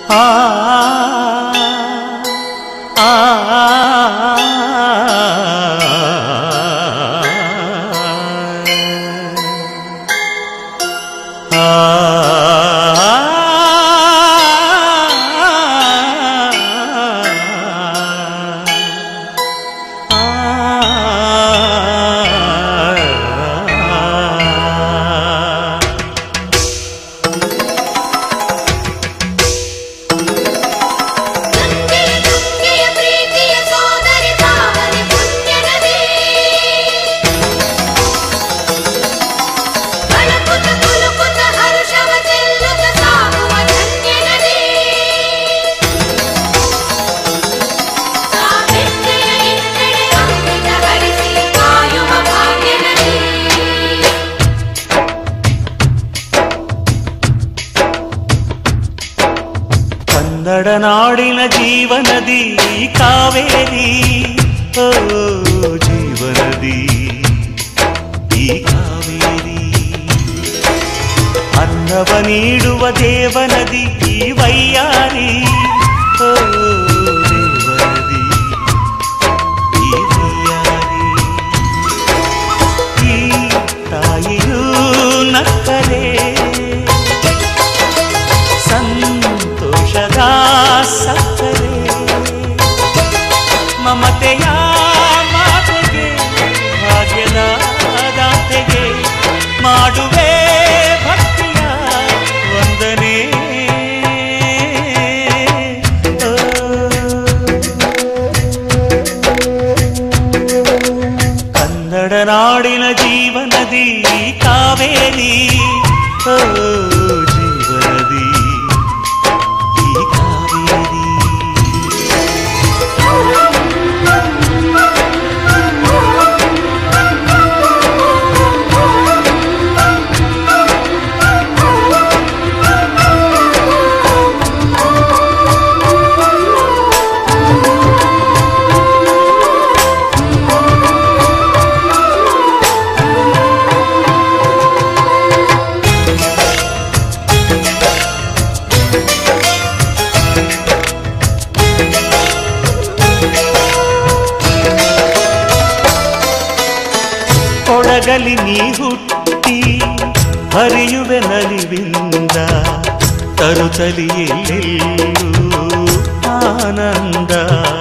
ನಾಡಿನ ಜೀವನದಿ ಕಾವೇರಿ ಓ ಜೀವನದಿ ಈ ಕಾವೇರಿ ಅನ್ನವ ನೀಡುವ ದೇವನದಿ ಈ ವೈಯಾರಿ ಓ ದೇವನದಿ ಈ ವೈಯಾರಿ ಈ ತಾಯಿಯೂ ನಕ್ಕರೆ ಸಂತೋಷದ ಸಕ್ಕರೆ ಮಮತೆಯ ಮಾತೆಗೆ ಭಾಗ್ಯದ ದಾತೆಗೆ ಮಾಡುವೆ ಭಕ್ತಿಯ ವಂದನೆ ಕನ್ನಡ ನಾಡಿನ ಜೀವನದಿ ಕಾವೇರಿ ಓ ಜೀವನದಿ ಈ ಕಾವೇರಿ ಕೊಡಗಲಿ ನೀ ಹುಟ್ಟಿ ಹರಿಯುವೆ ನಲಿವಿಂದ ತರುತ್ತಲಿ ಎಲ್ಲೆಲ್ಲೂ ಆನಂದ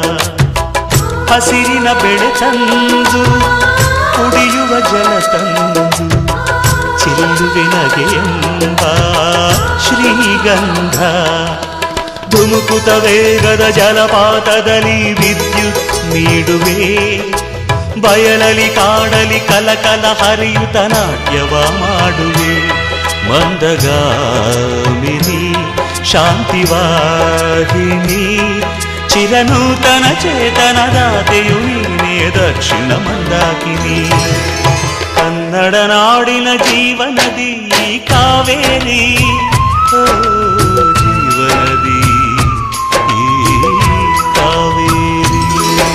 ಹಸಿರಿನ ಬೆಳೆ ತಂದು ಕುಡಿಯುವ ಜಲ ತಂದು ಚೆಲ್ಲುವೆ ನಗೆಯೆಂಬ ಶ್ರೀಗಂಧ ಧುಮುಕುತ ವೇಗದ ಜಲಪಾತದಲ್ಲಿ ವಿದ್ಯುತ್ ನೀಡುವೆ ಬಯಲಲಿ ಕಾಡಲಿ ಕಲಕಲ ಹರಿಯುತ ನಾಟ್ಯವ ಮಾಡುವೆ ಮಂದಗಾಮಿನಿ ಶಾಂತಿವಾಹಿನಿ ಚಿರನೂತನ ಚೇತನದಾತೆಯು ನೀನೇ ದಕ್ಷಿಣ ಮಂದಾಕಿನಿ ಕನ್ನಡ ನಾಡಿನ ಜೀವನದಿ ಕಾವೇರಿ ಓ ಜೀವನದಿ ಈ ಕಾವೇರಿ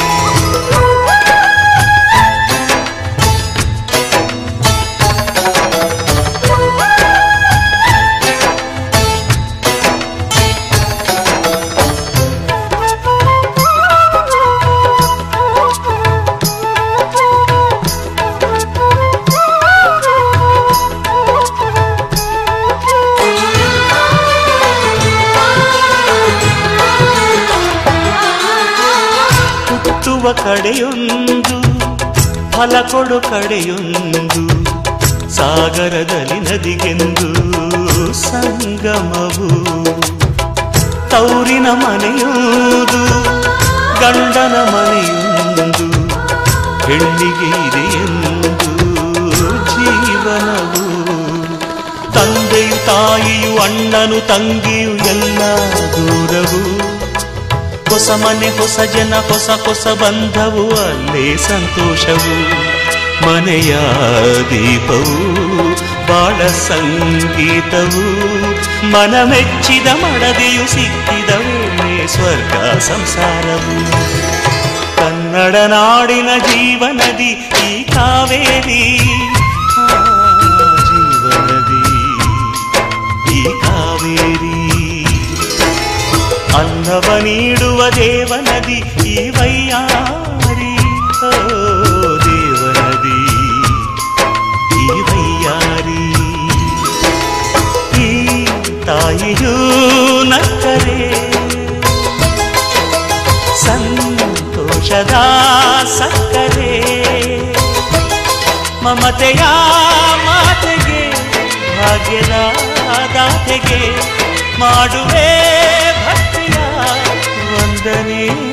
ಕಡೆಯೊಂದು ಫಲ ಕೊಡು ಕಡೆಯೊಂದು ಸಾಗರದಲ್ಲಿ ನದಿಗೆಂದು ಸಂಗಮವು ತೌರಿನ ಮನೆಯುವುದು ಗಂಡನ ಮನೆಯೊಂದು ಹೆಣ್ಣಿಗೆ ಇದೆಯೆಂದು ಜೀವನವು ತಂದೆಯು ತಾಯಿಯು ಅಣ್ಣನು ತಂಗಿಯು ಎಲ್ಲ ದೂರವು ಹೊಸ ಮನೆ ಹೊಸ ಜನ ಹೊಸ ಹೊಸ ಬಂಧವು ಅಲ್ಲೇ ಸಂತೋಷವು ಮನೆಯ ದೀಪವು ಬಾಳ ಸಂಗೀತವು ಮನ ಮೆಚ್ಚಿದ ಮಡದೆಯು ಸಿಕ್ಕಿದ ವೇಳೆ ಸ್ವರ್ಗ ಸಂಸಾರವು ಕನ್ನಡ ನಾಡಿನ ಜೀವನದಿ ಈ ಕಾವೇರಿ ಜೀವನದಿ ಈ ಕಾವೇರಿ ಅನ್ನವ ನೀಡುವ ದೇವನದಿ ಈ ವೈಯಾರಿ. ಓ ದೇವನದಿ ಈ ವೈಯಾರಿ. ಈ ತಾಯಿಯೂ ನಕ್ಕರೆ ಸಂತೋಷದ ಸಕ್ಕರೆ. ಮಮತೆಯ ಮಾತೆಗೆ ಭಾಗ್ಯದ ದಾತೆಗೆ ಮಾಡುವೆ ಭಕ್ತಿಯ ವಂದನೆ.